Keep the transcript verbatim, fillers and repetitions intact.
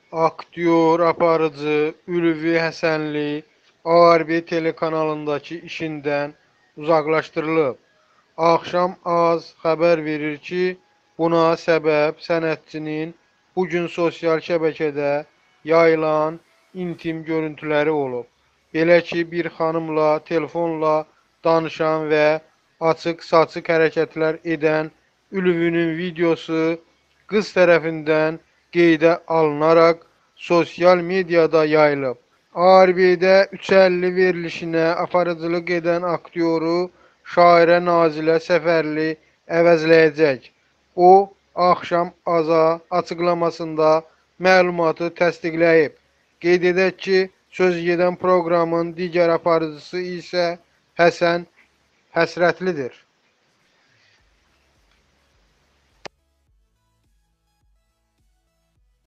Aktyor, aparıcı Ülvi Həsənli A R B telekanalındakı işindən uzaqlaşdırılıb. Axşam Az xəbər verir ki, buna səbəb sənətçinin bu gün sosial şəbəkədə yayılan intim görüntüləri olub. Belə ki, bir xanımla telefonla danışan və açıq-saçıq hərəkətlər edən Ülvinin videosu qız tərəfindən qeydə alınaraq sosial mediada yayılıb. A R B-də üç əlli verilişinə aparıcılıq edən aktyoru şairə Nazilə Səfərli əvəzləyəcək. O, axşam Aza açıqlamasında məlumatı təsdiqləyib. Qeyd edək ki, sözügedən proqramın digər aparıcısı isə Həsən Həsrətlidir.